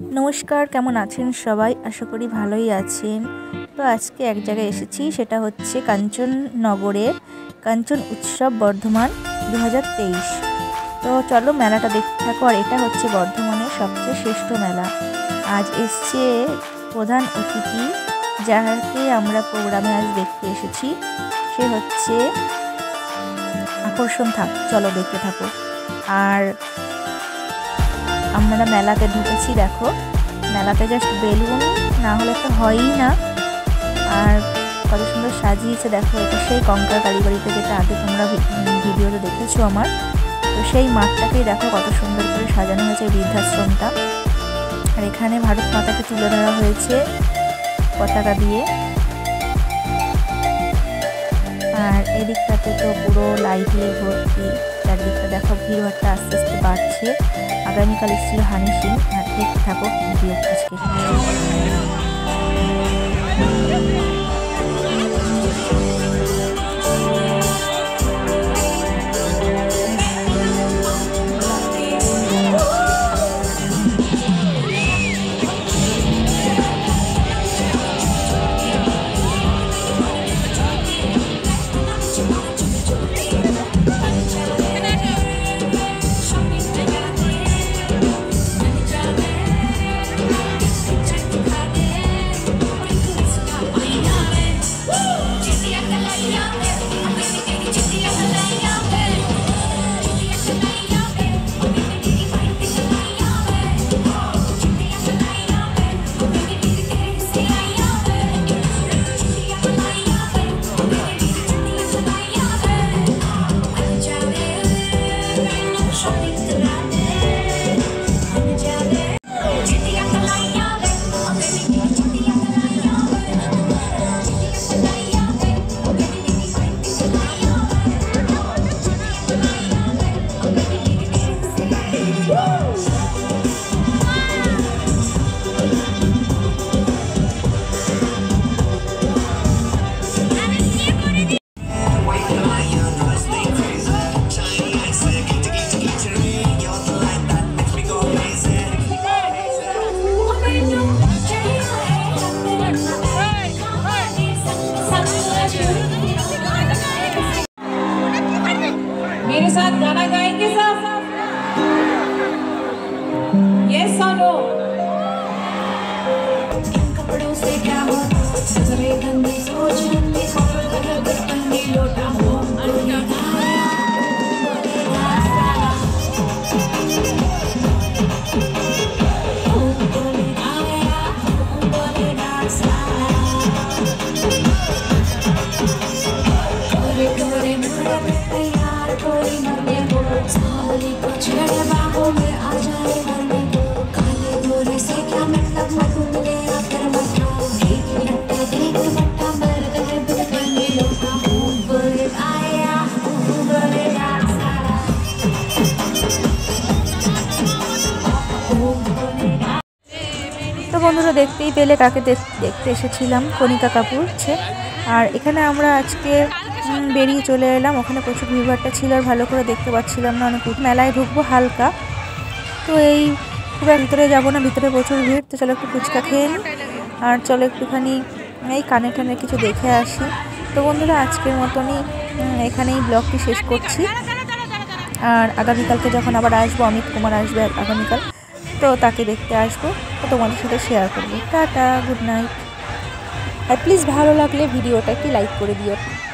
नमस्कार केमन आছেন सबाई आशा करी भालोई आছেন। तो आज के एक जगह एसेছি सेटा होच्छे कांचननगरेर कांचन उत्सव बर्धमान 2023। तो चलो मेलाटा देखते थाको। और एटा होच्छे बर्धमानेर सबचेये श्रेष्ठ मेला। आज एसছে प्रधान अतिथि जाके आमरा प्रोग्रामे आज देखते एसेছি से होच्छे आकर्षण। थाक चलो देखते थाको। और আমরা মেলাতে ঢুকেছি। দেখো মেলাতে জাস্ট বেলুন না হলে তো হয়ই না। আর কত সুন্দর সাজিয়েছে দেখো। এটা সেই কঙ্কাল কালীবাড়িতে যেটা আগে তোমরা ভিডিওতে দেখেছো আমার। তো সেই মাঠটাকেই দেখো কত সুন্দর করে সাজানো হয়েছে বৃদ্ধাশ্রমটা। আর এখানে ভারত মাতাকে তুলে ধরা হয়েছে পতাকা দিয়ে। আর এদিকটাতে তো পুরো লাইট দিয়ে ভর্তি। চারদিকটা দেখো ভিড়টা আস্তে আস্তে বাড়ছে। আগামীকাল এসেছিল হানি সিং। আর দেখতে থাকো ভিডিও আজকে। मेरे साथ गाना गाएंगे सब? यस और नो? इन कपड़ों से क्या होता? सरे गंदी सोच गंदी गंदी लोटा हो তো বন্ধুরা দেখতেই পেলে কাকে দেখতে এসেছিলাম, কণিকা কাপুর। আর এখানে আমরা আজকে বেরিয়ে চলে এলাম। ওখানে প্রচুর ভিড়ভাড়টা ছিল আর ভালো করে দেখতে পাচ্ছিলাম না। অনেক মেলায় ঢুকবো হালকা, তো এই খুব ভিতরে যাবো না, ভিতরে প্রচুর ভিড়। তো চলো একটু ফুচকা খেয়ে নিই আর চলো একটুখানি এই কানে টানে কিছু দেখে আসি। তো বন্ধুরা আজকের মতনই এখানেই ব্লগটি শেষ করছি। আর আগামীকালকে যখন আবার আসবো, অমিত কুমার আসবে আগামীকাল, তো তাকে দেখতে আসবো, তো তোমাদের সাথে শেয়ার করবো। Tata, good night. আর প্লিজ ভালো লাগলে ভিডিওটা একটি লাইক করে দিও।